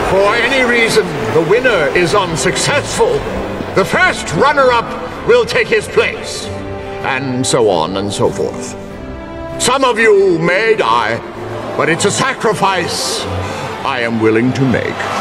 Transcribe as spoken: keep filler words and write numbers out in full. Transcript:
for any reason the winner is unsuccessful, the first runner-up will take his place, and so on and so forth. Some of you may die, but it's a sacrifice I am willing to make.